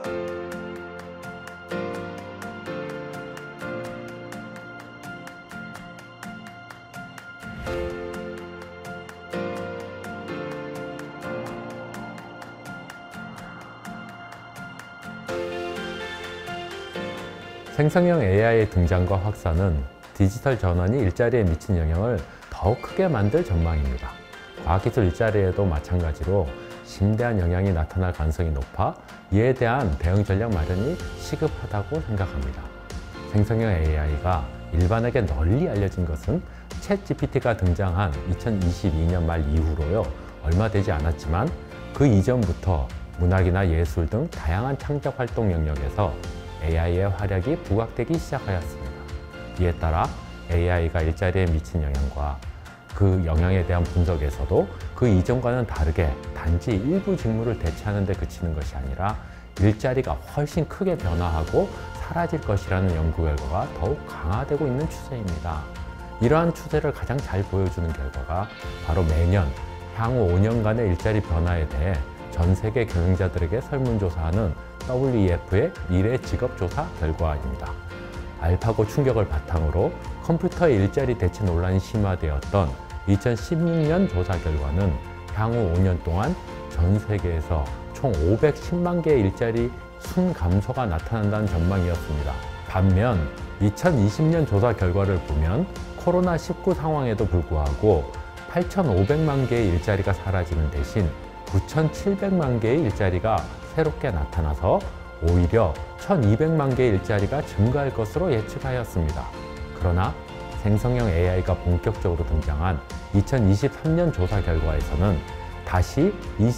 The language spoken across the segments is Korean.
생성형 AI의 등장과 확산은 디지털 전환이 일자리에 미친 영향을 더욱 크게 만들 전망입니다. 과학기술 일자리에도 마찬가지로 심대한 영향이 나타날 가능성이 높아 이에 대한 대응 전략 마련이 시급하다고 생각합니다. 생성형 AI가 일반에게 널리 알려진 것은 챗GPT가 등장한 2022년 말 이후로요, 얼마 되지 않았지만 그 이전부터 문학이나 예술 등 다양한 창작 활동 영역에서 AI의 활약이 부각되기 시작하였습니다. 이에 따라 AI가 일자리에 미친 영향과 그 영향에 대한 분석에서도 그 이전과는 다르게 단지 일부 직무를 대체하는 데 그치는 것이 아니라 일자리가 훨씬 크게 변화하고 사라질 것이라는 연구 결과가 더욱 강화되고 있는 추세입니다. 이러한 추세를 가장 잘 보여주는 결과가 바로 매년 향후 5년간의 일자리 변화에 대해 전 세계 경영자들에게 설문조사하는 WEF의 미래 직업조사 결과입니다. 알파고 충격을 바탕으로 컴퓨터의 일자리 대체 논란이 심화되었던 2016년 조사 결과는 향후 5년 동안 전 세계에서 총 510만 개의 일자리 순감소가 나타난다는 전망이었습니다. 반면 2020년 조사 결과를 보면 코로나19 상황에도 불구하고 8,500만 개의 일자리가 사라지는 대신 9,700만 개의 일자리가 새롭게 나타나서 오히려 1,200만 개의 일자리가 증가할 것으로 예측하였습니다. 그러나 생성형 AI가 본격적으로 등장한 2023년 조사 결과에서는 다시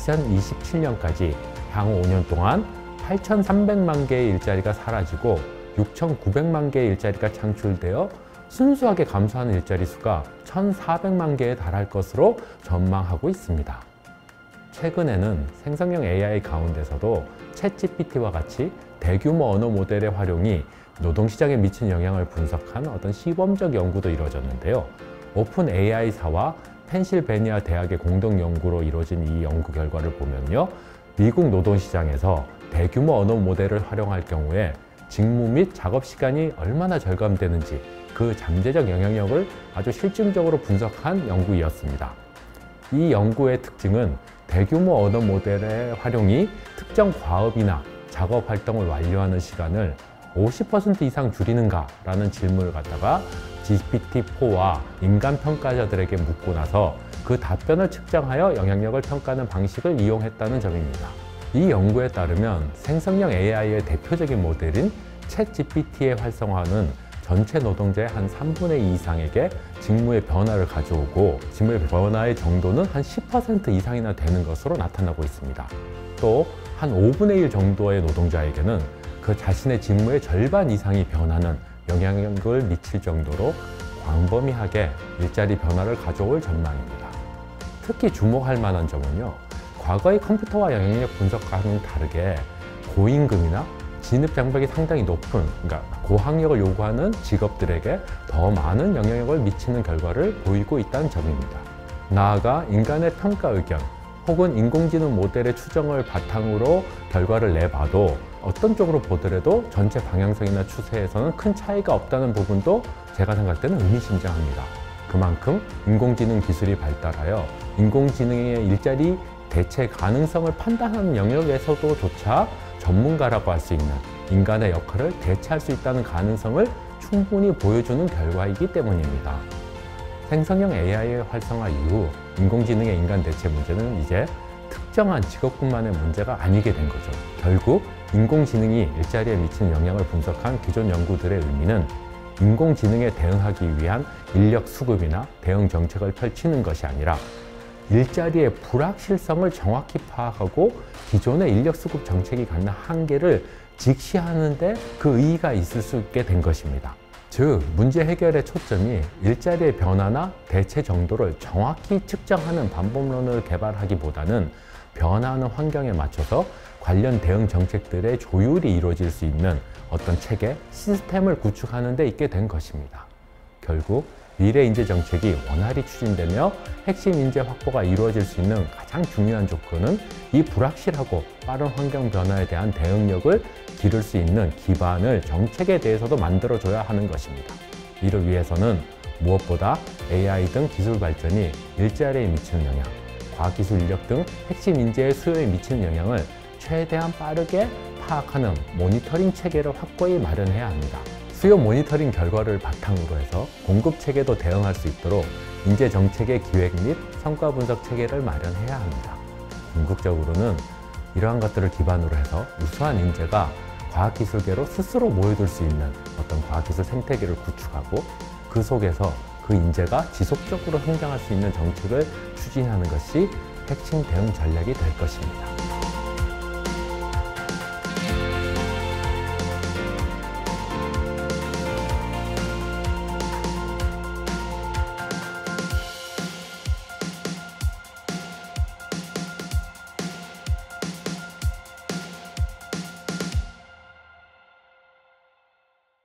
2027년까지 향후 5년 동안 8,300만 개의 일자리가 사라지고 6,900만 개의 일자리가 창출되어 순수하게 감소하는 일자리 수가 1,400만 개에 달할 것으로 전망하고 있습니다. 최근에는 생성형 AI 가운데서도 챗GPT와 같이 대규모 언어 모델의 활용이 노동시장에 미친 영향을 분석한 어떤 시범적 연구도 이루어졌는데요. 오픈 AI사와 펜실베니아 대학의 공동 연구로 이루어진 이 연구 결과를 보면요, 미국 노동시장에서 대규모 언어 모델을 활용할 경우에 직무 및 작업 시간이 얼마나 절감되는지 그 잠재적 영향력을 아주 실증적으로 분석한 연구이었습니다. 이 연구의 특징은 대규모 언어 모델의 활용이 특정 과업이나 작업 활동을 완료하는 시간을 50% 이상 줄이는가? 라는 질문을 갖다가 GPT-4와 인간 평가자들에게 묻고 나서 그 답변을 측정하여 영향력을 평가하는 방식을 이용했다는 점입니다. 이 연구에 따르면 생성형 AI의 대표적인 모델인 챗GPT의 활성화는 전체 노동자의 한 3분의 2 이상에게 직무의 변화를 가져오고 직무의 변화의 정도는 한 10% 이상이나 되는 것으로 나타나고 있습니다. 또 한 5분의 1 정도의 노동자에게는 그 자신의 직무의 절반 이상이 변하는 영향력을 미칠 정도로 광범위하게 일자리 변화를 가져올 전망입니다. 특히 주목할 만한 점은요, 과거의 컴퓨터와 영향력 분석과는 다르게 고임금이나 진입 장벽이 상당히 높은, 그러니까 고학력을 요구하는 직업들에게 더 많은 영향력을 미치는 결과를 보이고 있다는 점입니다. 나아가 인간의 평가 의견 혹은 인공지능 모델의 추정을 바탕으로 결과를 내봐도 어떤 쪽으로 보더라도 전체 방향성이나 추세에서는 큰 차이가 없다는 부분도 제가 생각할 때는 의미심장합니다. 그만큼 인공지능 기술이 발달하여 인공지능의 일자리 대체 가능성을 판단하는 영역에서도조차 전문가라고 할 수 있는 인간의 역할을 대체할 수 있다는 가능성을 충분히 보여주는 결과이기 때문입니다. 생성형 AI의 활성화 이후 인공지능의 인간 대체 문제는 이제 특정한 직업군만의 문제가 아니게 된 거죠. 결국 인공지능이 일자리에 미치는 영향을 분석한 기존 연구들의 의미는 인공지능에 대응하기 위한 인력 수급이나 대응 정책을 펼치는 것이 아니라 일자리의 불확실성을 정확히 파악하고 기존의 인력 수급 정책이 갖는 한계를 직시하는 데 그 의의가 있을 수 있게 된 것입니다. 즉, 문제 해결의 초점이 일자리의 변화나 대체 정도를 정확히 측정하는 방법론을 개발하기보다는 변화하는 환경에 맞춰서 관련 대응 정책들의 조율이 이루어질 수 있는 어떤 체계, 시스템을 구축하는 데 있게 된 것입니다. 결국 미래 인재 정책이 원활히 추진되며 핵심 인재 확보가 이루어질 수 있는 가장 중요한 조건은 이 불확실하고 빠른 환경 변화에 대한 대응력을 기를 수 있는 기반을 정책에 대해서도 만들어줘야 하는 것입니다. 이를 위해서는 무엇보다 AI 등 기술 발전이 일자리에 미치는 영향, 과학기술 인력 등 핵심 인재의 수요에 미치는 영향을 최대한 빠르게 파악하는 모니터링 체계를 확고히 마련해야 합니다. 수요 모니터링 결과를 바탕으로 해서 공급 체계도 대응할 수 있도록 인재 정책의 기획 및 성과 분석 체계를 마련해야 합니다. 궁극적으로는 이러한 것들을 기반으로 해서 우수한 인재가 과학기술계로 스스로 모여들 수 있는 어떤 과학기술 생태계를 구축하고 그 속에서 그 인재가 지속적으로 성장할 수 있는 정책을 추진하는 것이 핵심 대응 전략이 될 것입니다.